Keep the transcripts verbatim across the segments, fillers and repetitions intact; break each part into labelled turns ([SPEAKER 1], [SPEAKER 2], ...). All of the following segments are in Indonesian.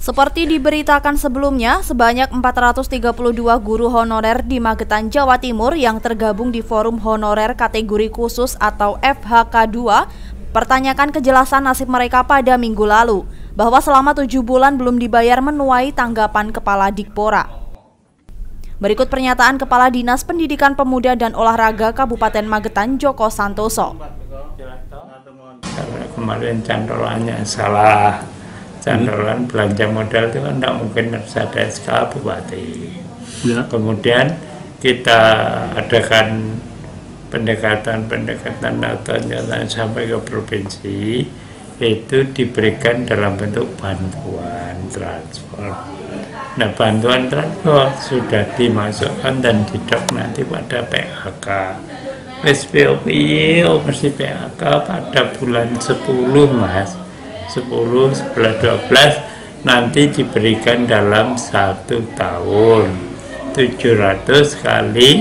[SPEAKER 1] Seperti diberitakan sebelumnya, sebanyak empat ratus tiga puluh dua guru honorer di Magetan, Jawa Timur yang tergabung di Forum Honorer Kategori Khusus atau F H K dua pertanyakan kejelasan nasib mereka pada minggu lalu, bahwa selama tujuh bulan belum dibayar menuai tanggapan Kepala Dikpora. Berikut pernyataan Kepala Dinas Pendidikan Pemuda dan Olahraga Kabupaten Magetan, Joko Santoso.
[SPEAKER 2] Karena kemarin cantolannya salah. Cantolan belanja modal itu kan tidak mungkin harus ada S K Bupati. Ya. Kemudian kita adakan pendekatan-pendekatan atau nyata sampai ke provinsi, itu diberikan dalam bentuk bantuan transport. Nah, bantuan transport sudah dimasukkan dan didok nanti pada P H K. S P O P I operasi P H K pada bulan sepuluh, Mas. sepuluh, sebelas, dua belas nanti diberikan dalam satu tahun tujuh ratus kali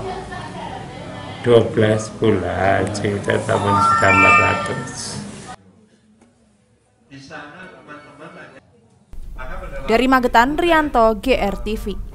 [SPEAKER 2] dua belas bulan, sekitar tahun sudah empat ratus.
[SPEAKER 1] Dari Magetan, Rianto, G R T V.